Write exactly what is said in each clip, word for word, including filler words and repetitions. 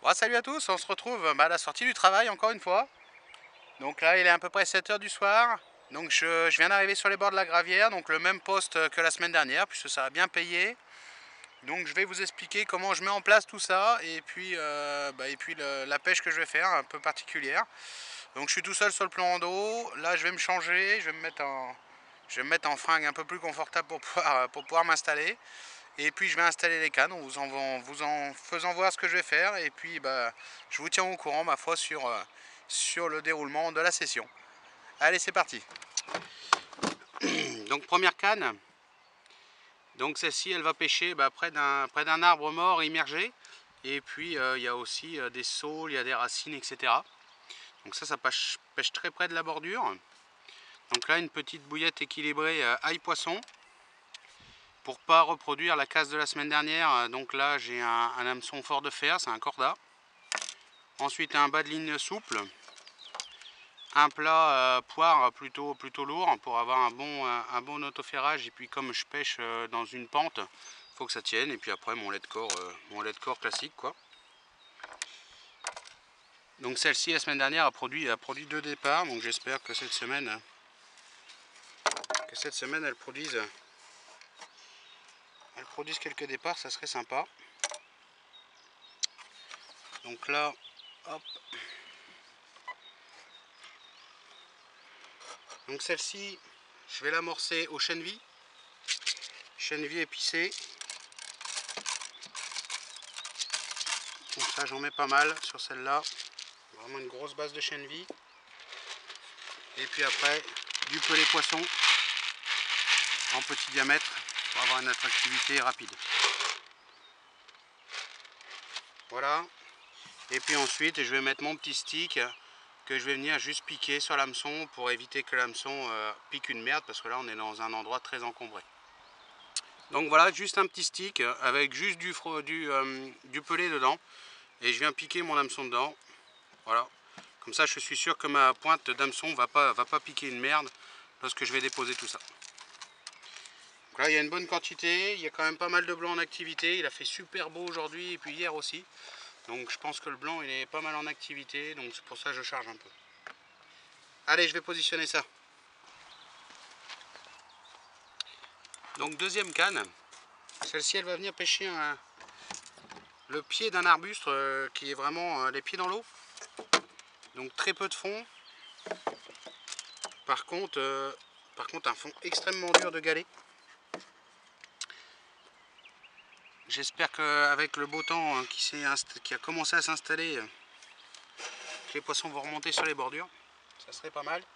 Bon, salut à tous, on se retrouve bah, à la sortie du travail encore une fois. Donc là il est à peu près sept heures du soir. Donc je, je viens d'arriver sur les bords de la Gravière, donc le même poste que la semaine dernière puisque ça a bien payé. Donc je vais vous expliquer comment je mets en place tout ça et puis, euh, bah, et puis le, la pêche que je vais faire un peu particulière. Donc je suis tout seul sur le plan d'eau. Là je vais me changer, je vais me mettre en, je vais me mettre en fringue un peu plus confortable pour pouvoir, pour pouvoir m'installer. Et puis je vais installer les cannes en vous en, en vous en faisant voir ce que je vais faire. Et puis bah, je vous tiens au courant ma foi sur, euh, sur le déroulement de la session. Allez c'est parti. Donc première canne. Donc celle-ci elle va pêcher bah, près d'un près d'un arbre mort immergé. Et puis euh, il y a aussi euh, des saules, il y a des racines, et cetera. Donc ça ça pêche, pêche très près de la bordure. Donc là une petite bouillette équilibrée euh, ail poisson. Pour pas reproduire la casse de la semaine dernière, donc là j'ai un, un hameçon fort de fer, c'est un corda. Ensuite un bas de ligne souple. Un plat euh, poire plutôt, plutôt lourd pour avoir un bon, un, un bon autoferrage. Et puis comme je pêche euh, dans une pente, il faut que ça tienne. Et puis après mon lait de corps, euh, mon lait de corps classique quoi. Donc celle-ci la semaine dernière a produit, a produit deux départs. Donc j'espère que cette semaine, que cette semaine elle produise, elle produise quelques départs, ça serait sympa. Donc là, hop. Donc celle-ci, je vais l'amorcer au chènevis. Chènevis épicé. Donc ça j'en mets pas mal sur celle-là. Vraiment une grosse base de chènevis. Et puis après, du pelé poisson en petit diamètre pour avoir une attractivité rapide. Voilà. Et puis ensuite, je vais mettre mon petit stick que je vais venir juste piquer sur l'hameçon pour éviter que l'hameçon euh, pique une merde parce que là on est dans un endroit très encombré. Donc voilà, juste un petit stick avec juste du, du, euh, du pelé dedans et je viens piquer mon hameçon dedans. Voilà, comme ça je suis sûr que ma pointe d'hameçon va pas, va pas piquer une merde lorsque je vais déposer tout ça. Donc là il y a une bonne quantité, il y a quand même pas mal de blanc en activité, il a fait super beau aujourd'hui et puis hier aussi. Donc je pense que le blanc il est pas mal en activité, donc c'est pour ça que je charge un peu. Allez, je vais positionner ça. Donc deuxième canne, celle-ci elle va venir pêcher un, le pied d'un arbuste euh, qui est vraiment euh, les pieds dans l'eau. Donc très peu de fond. Par contre, euh, par contre un fond extrêmement dur de galet. J'espère qu'avec le beau temps hein, qui, qui a commencé à s'installer, euh, que les poissons vont remonter sur les bordures. Ça serait pas mal.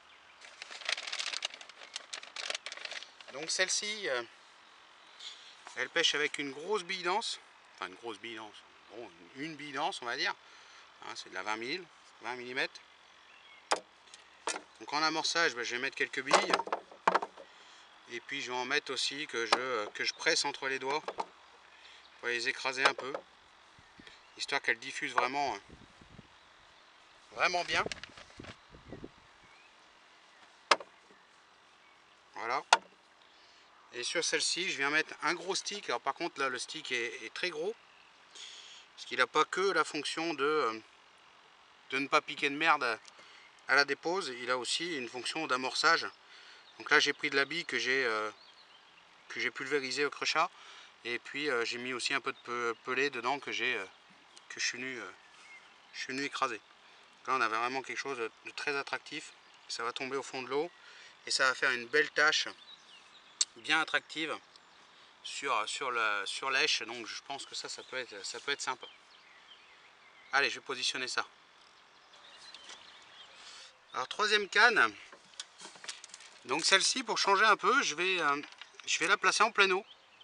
Donc celle-ci, euh, elle pêche avec une grosse bille d'anse. Enfin une grosse bille d'anse. Bon, une bille d'anse on va dire. Hein, c'est de la vingt millimètres. Donc en amorçage, ben, je vais mettre quelques billes. Et puis je vais en mettre aussi que je, que je presse entre les doigts. Pour les écraser un peu. Histoire qu'elles diffusent vraiment, vraiment bien. Voilà. Et sur celle-ci, je viens mettre un gros stick. Alors par contre là, le stick est, est très gros. Parce qu'il n'a pas que la fonction de, de ne pas piquer de merde à la dépose. Il a aussi une fonction d'amorçage. Donc là j'ai pris de la bille que j'ai euh, que j'ai pulvérisé au crochat. Et puis euh, j'ai mis aussi un peu de pelé dedans que j'ai euh, que je suis venu, euh, je suis venu écraser. Donc là on avait vraiment quelque chose de très attractif. Ça va tomber au fond de l'eau. Et ça va faire une belle tache bien attractive sur, sur, la, sur l'èche. Donc je pense que ça, ça peut être, ça peut être sympa. Allez, je vais positionner ça. Alors troisième canne. Donc celle-ci, pour changer un peu, je vais, euh, je vais la placer en pleine eau.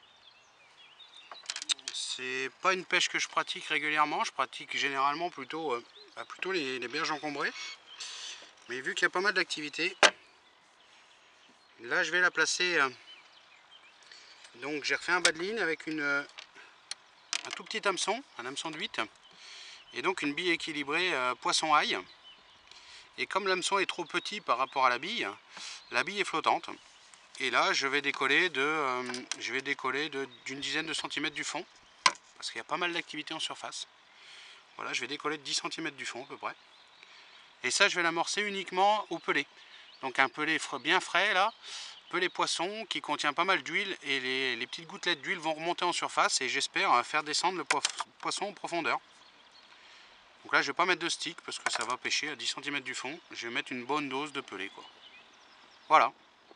C'est pas une pêche que je pratique régulièrement. Je pratique généralement plutôt, euh, bah, plutôt les, les berges encombrées. Mais vu qu'il y a pas mal d'activités, là je vais la placer. Euh, donc j'ai refait un bas de ligne avec une, euh, un tout petit hameçon, un hameçon de huit. Et donc une bille équilibrée euh, poisson-ail. Et comme l'hameçon est trop petit par rapport à la bille, la bille est flottante. Et là, je vais décoller de, euh, je vais décoller de, d'une dizaine de centimètres du fond, parce qu'il y a pas mal d'activité en surface. Voilà, je vais décoller de dix centimètres du fond à peu près. Et ça, je vais l'amorcer uniquement au pelé. Donc un pelé bien frais là, pelé poisson qui contient pas mal d'huile et les, les petites gouttelettes d'huile vont remonter en surface et j'espère faire descendre le poisson en profondeur. Donc là, je vais pas mettre de stick parce que ça va pêcher à dix centimètres du fond. Je vais mettre une bonne dose de pelé quoi. Voilà.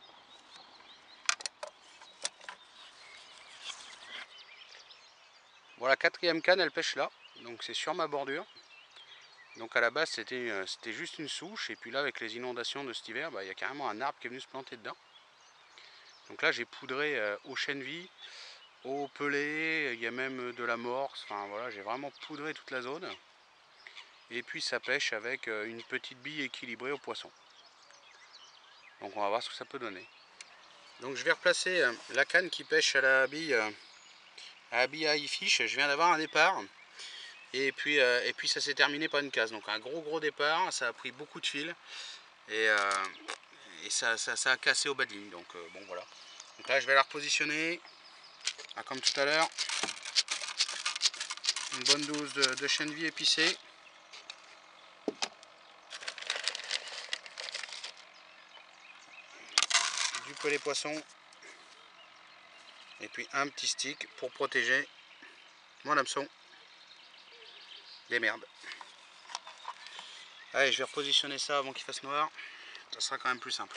Voilà, quatrième canne, elle pêche là. Donc c'est sur ma bordure. Donc à la base c'était c'était juste une souche et puis là avec les inondations de cet hiver, bah, il y a carrément un arbre qui est venu se planter dedans. Donc là j'ai poudré euh, au chènevis, au pelé, il y a même de la morse, enfin voilà, j'ai vraiment poudré toute la zone. Et puis ça pêche avec euh, une petite bille équilibrée au poisson. Donc on va voir ce que ça peut donner. Donc je vais replacer euh, la canne qui pêche à la bille euh, à la bille à iFish. Je viens d'avoir un départ. Et puis, euh, et puis ça s'est terminé par une casse. Donc un gros gros départ, ça a pris beaucoup de fil. Et, euh, et ça, ça, ça a cassé au bas de ligne. Donc euh, bon voilà. Donc là je vais la repositionner. Ah, comme tout à l'heure. Une bonne dose de, de chènevis épicée. Du pelé poisson. Et puis un petit stick pour protéger mon hameçon des merdes. Allez, je vais repositionner ça avant qu'il fasse noir. Ça sera quand même plus simple.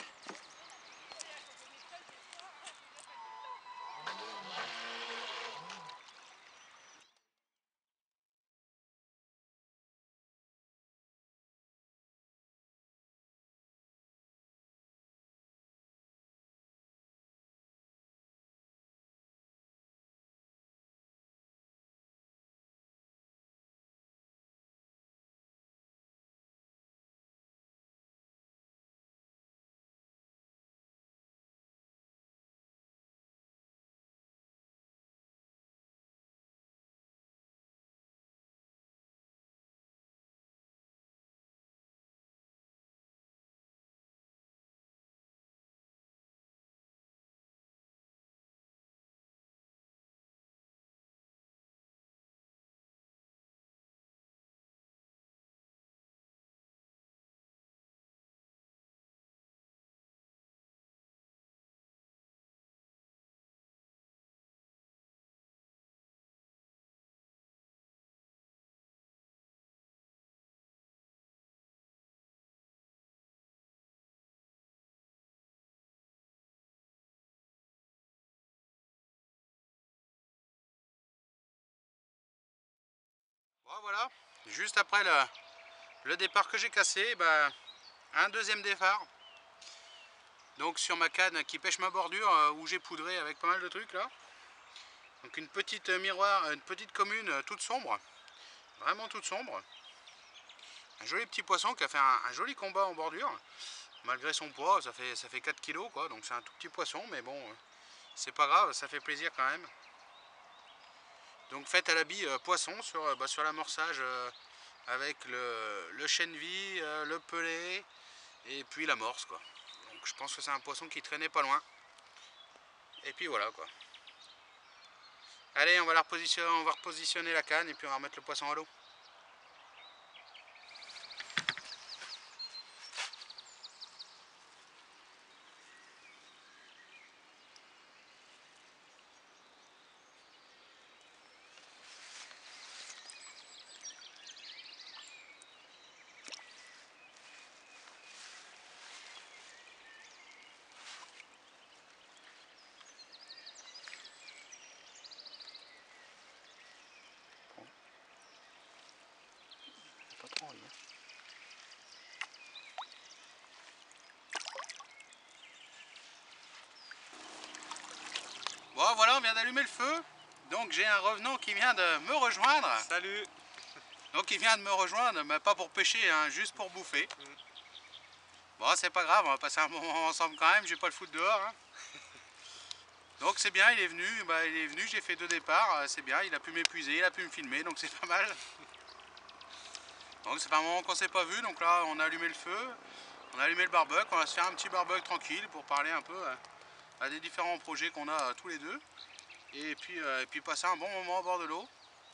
Bon, voilà, juste après le, le départ que j'ai cassé, bah, un deuxième départ. Donc sur ma canne qui pêche ma bordure euh, où j'ai poudré avec pas mal de trucs là. Donc une petite miroir, une petite commune euh, toute sombre, vraiment toute sombre. Un joli petit poisson qui a fait un, un joli combat en bordure. Malgré son poids, ça fait, ça fait quatre kilos quoi, donc c'est un tout petit poisson, mais bon, euh, c'est pas grave, ça fait plaisir quand même. Donc faites à la bille euh, poisson sur, euh, bah, sur l'amorçage euh, avec le, le chènevis, euh, le pelé et puis l'amorce quoi. Donc je pense que c'est un poisson qui traînait pas loin. Et puis voilà quoi. Allez, on va, la repositionner, on va repositionner la canne et puis on va remettre le poisson à l'eau. Pas trop envie. Bon voilà, on vient d'allumer le feu. Donc j'ai un revenant qui vient de me rejoindre. Salut. Donc il vient de me rejoindre, mais pas pour pêcher, hein, juste pour bouffer. Mm. Bon, c'est pas grave, on va passer un moment ensemble quand même, je vais pas le foutre dehors. Hein. Donc c'est bien, il est venu, bah, il est venu, j'ai fait deux départs, c'est bien, il a pu m'épuiser, il a pu me filmer, donc c'est pas mal. Donc c'est pas un moment qu'on s'est pas vu, donc là on a allumé le feu, on a allumé le barbecue, on va se faire un petit barbecue tranquille pour parler un peu à des différents projets qu'on a tous les deux. Et puis, euh, et puis passer un bon moment au bord de l'eau.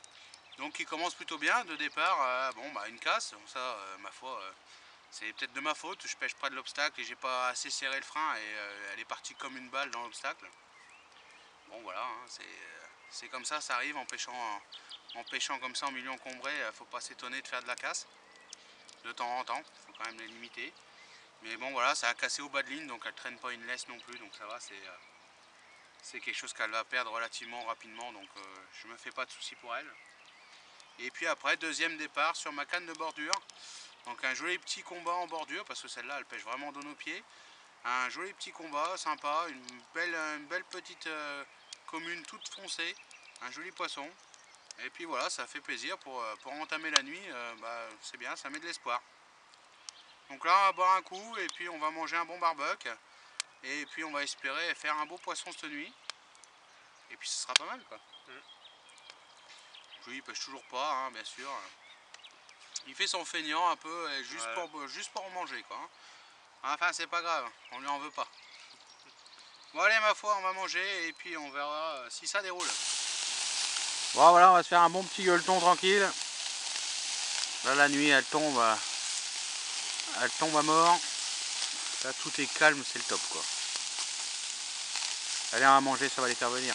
Donc il commence plutôt bien de départ. Euh, bon bah une casse, ça euh, ma foi euh, c'est peut-être de ma faute, je pêche près de l'obstacle et j'ai pas assez serré le frein et euh, elle est partie comme une balle dans l'obstacle. Bon voilà, hein, c'est comme ça, ça arrive en pêchant, en, en pêchant comme ça en milieu encombré, il faut pas s'étonner de faire de la casse. De temps en temps, il faut quand même les limiter. Mais bon voilà, ça a cassé au bas de ligne, donc elle traîne pas une laisse non plus, donc ça va, c'est euh, c'est quelque chose qu'elle va perdre relativement rapidement, donc euh, je me fais pas de soucis pour elle. Et puis après, deuxième départ sur ma canne de bordure. Donc un joli petit combat en bordure, parce que celle-là elle pêche vraiment de nos pieds. Un joli petit combat, sympa, une belle, une belle petite euh, commune toute foncée, un joli poisson. Et puis voilà, ça fait plaisir pour, pour entamer la nuit, euh, bah, c'est bien, ça met de l'espoir. Donc là on va boire un coup et puis on va manger un bon barbecue. Et puis on va espérer faire un beau poisson cette nuit. Et puis ce sera pas mal quoi. Mmh. Oui, il pêche toujours pas, hein, bien sûr. Il fait son feignant un peu, juste, ouais. pour, juste pour manger quoi. Enfin c'est pas grave, on lui en veut pas. Bon allez ma foi, on va manger et puis on verra si ça déroule. Bon voilà, on va se faire un bon petit gueuleton tranquille. Là la nuit elle tombe, elle tombe à mort. Là tout est calme, c'est le top quoi. Allez, on va manger, ça va les faire venir.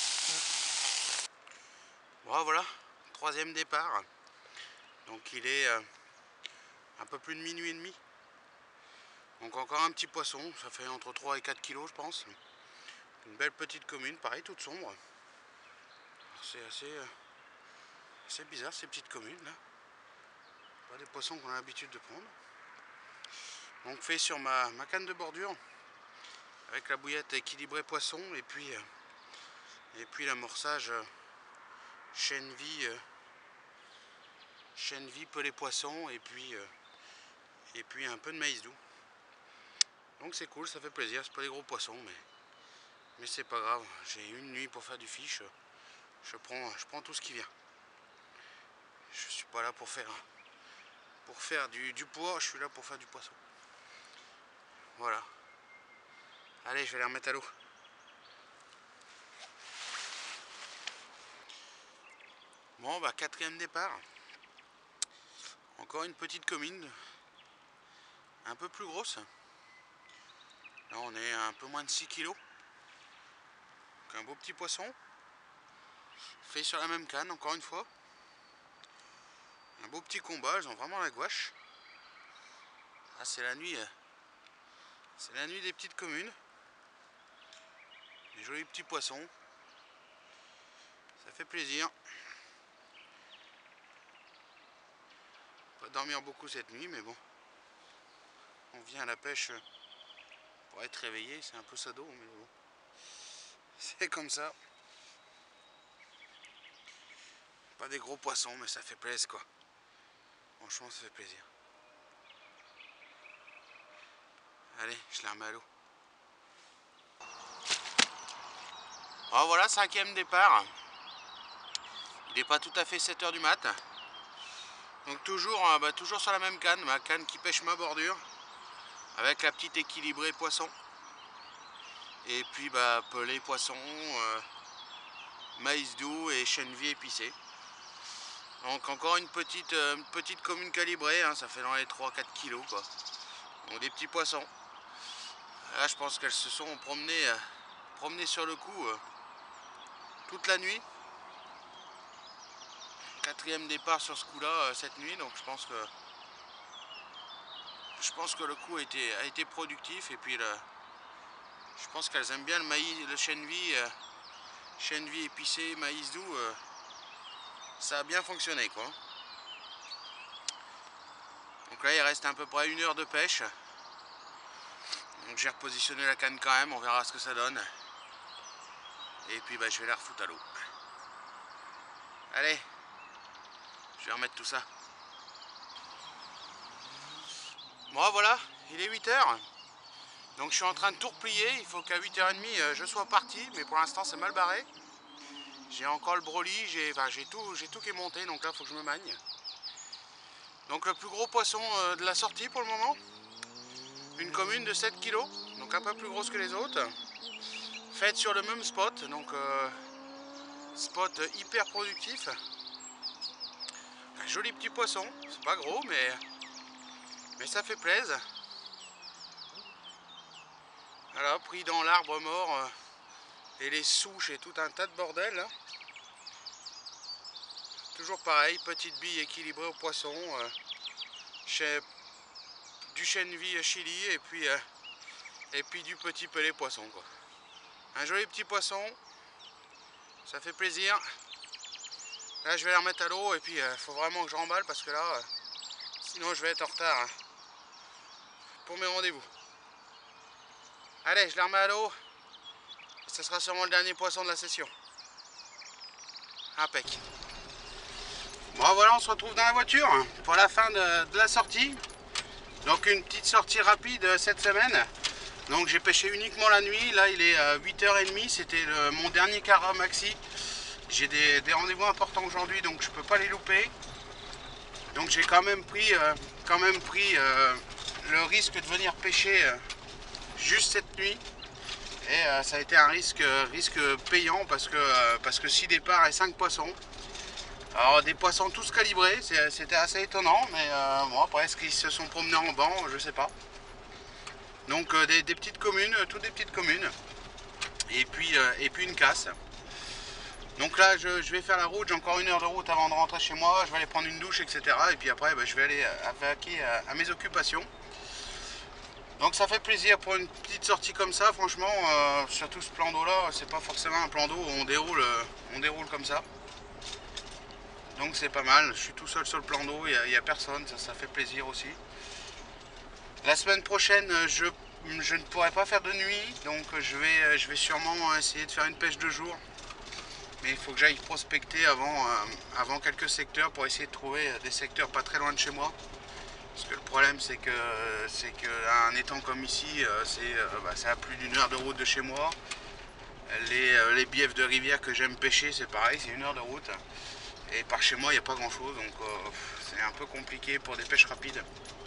Bon voilà, troisième départ. Donc il est euh, un peu plus de minuit et demi. Donc encore un petit poisson, ça fait entre trois et quatre kilos je pense. Une belle petite commune, pareil, toute sombre. C'est assez, euh, assez bizarre ces petites communes là. Pas des poissons qu'on a l'habitude de prendre. Donc fait sur ma, ma canne de bordure. Avec la bouillette équilibrée poisson et puis, euh, et puis l'amorçage euh, chène-vie, euh, chène-vie pelé poisson et puis, euh, et puis un peu de maïs doux. Donc c'est cool, ça fait plaisir, c'est pas des gros poissons mais, mais c'est pas grave, j'ai une nuit pour faire du fiche, je prends, je prends tout ce qui vient. Je suis pas là pour faire, pour faire du, du poids, je suis là pour faire du poisson. Voilà. Allez, je vais les remettre à l'eau. Bon bah quatrième départ. Encore une petite commune. Un peu plus grosse. Là on est à un peu moins de six kilos. Donc un beau petit poisson. Fait sur la même canne encore une fois. Un beau petit combat, ils ont vraiment la gouache. Ah c'est la nuit. C'est la nuit des petites communes. Des jolis petits poissons. Ça fait plaisir. Pas dormir beaucoup cette nuit mais bon. On vient à la pêche pour être réveillé, c'est un peu sado mais bon. C'est comme ça. Pas des gros poissons mais ça fait plaisir quoi. Franchement ça fait plaisir. Allez, je la remets à l'eau. Alors voilà, cinquième départ. Il n'est pas tout à fait sept heures du mat. Donc toujours, bah, toujours sur la même canne, ma canne qui pêche ma bordure. Avec la petite équilibrée poisson. Et puis bah, pelé poisson, euh, maïs doux et chène-vie épicée. Donc encore une petite, euh, une petite commune calibrée, hein, ça fait dans les trois à quatre kilos quoi. Donc des petits poissons. Là je pense qu'elles se sont promenées, euh, promenées sur le coup euh, toute la nuit. Quatrième départ sur ce coup là euh, cette nuit, donc je pense que je pense que le coup a été, a été productif et puis le, je pense qu'elles aiment bien le maïs, le chène-vie, euh, chène-vie épicé, maïs doux, euh, ça a bien fonctionné quoi. Donc là il reste à peu près une heure de pêche. Donc j'ai repositionné la canne quand même, on verra ce que ça donne. Et puis bah, je vais la refoutre à l'eau. Allez, je vais remettre tout ça. Bon voilà, il est huit heures. Donc je suis en train de tout replier, il faut qu'à huit heures trente je sois parti, mais pour l'instant c'est mal barré. J'ai encore le broli, j'ai enfin, tout, tout qui est monté, donc là il faut que je me magne. Donc le plus gros poisson de la sortie pour le moment. Une commune de sept kilos, donc un peu plus grosse que les autres. Faite sur le même spot, donc euh, spot hyper productif. joli petit poisson, c'est pas gros mais, mais ça fait plaisir. Voilà, pris dans l'arbre mort euh, et les souches et tout un tas de bordel là. Toujours pareil, petite bille équilibrée au poisson, euh, chez, du chènevis chili et puis, euh, et puis du petit pelé poisson quoi. Un joli petit poisson, ça fait plaisir. Là je vais les remettre à l'eau et puis il euh, faut vraiment que je remballe parce que là, euh, sinon je vais être en retard hein, pour mes rendez-vous. Allez, je les remets à l'eau. Ce sera sûrement le dernier poisson de la session. Impec. Bon voilà, on se retrouve dans la voiture pour la fin de, de la sortie. Donc une petite sortie rapide cette semaine. Donc j'ai pêché uniquement la nuit. Là il est huit heures trente. C'était mon dernier Cara maxi. J'ai des, des rendez-vous importants aujourd'hui donc je peux pas les louper. Donc j'ai quand même pris, euh, quand même pris euh, le risque de venir pêcher euh, juste cette nuit. Et euh, ça a été un risque, risque payant parce que, euh, parce que six départs et cinq poissons. Alors des poissons tous calibrés, c'était assez étonnant, mais euh, bon après est-ce qu'ils se sont promenés en banc, je sais pas. Donc euh, des, des petites communes, toutes des petites communes. Et puis, euh, et puis une casse. Donc là je, je vais faire la route, j'ai encore une heure de route avant de rentrer chez moi, je vais aller prendre une douche, et cetera. Et puis après bah, je vais aller vaquer à, à mes occupations. Donc ça fait plaisir pour une petite sortie comme ça, franchement, euh, surtout ce plan d'eau là, c'est pas forcément un plan d'eau où on déroule, euh, on déroule comme ça. Donc c'est pas mal, je suis tout seul sur le plan d'eau, il n'y a, a personne, ça, ça fait plaisir aussi. La semaine prochaine, je, je ne pourrai pas faire de nuit, donc je vais, je vais sûrement essayer de faire une pêche de jour. Mais il faut que j'aille prospecter avant, euh, avant quelques secteurs pour essayer de trouver des secteurs pas très loin de chez moi. Parce que le problème c'est que c'est qu'un étang comme ici, c'est euh, bah, à plus d'une heure de route de chez moi. Les, euh, les biefs de rivière que j'aime pêcher, c'est pareil, c'est une heure de route. Et par chez moi, il n'y a pas grand chose, donc euh, c'est un peu compliqué pour des pêches rapides.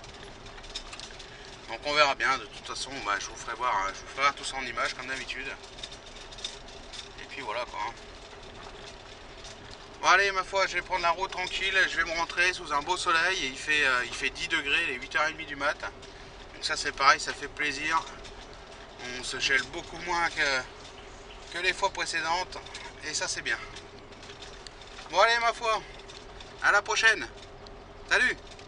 Donc on verra bien, de toute façon, bah, je vous ferai voir, hein, je vous ferai voir tout ça en image comme d'habitude. Et puis voilà quoi. Bon allez, ma foi, je vais prendre la route tranquille, je vais me rentrer sous un beau soleil et il fait, euh, il fait dix degrés, il est huit heures trente du mat. Donc ça c'est pareil, ça fait plaisir. On se gèle beaucoup moins que, que les fois précédentes et ça c'est bien. Bon allez ma foi, à la prochaine. Salut!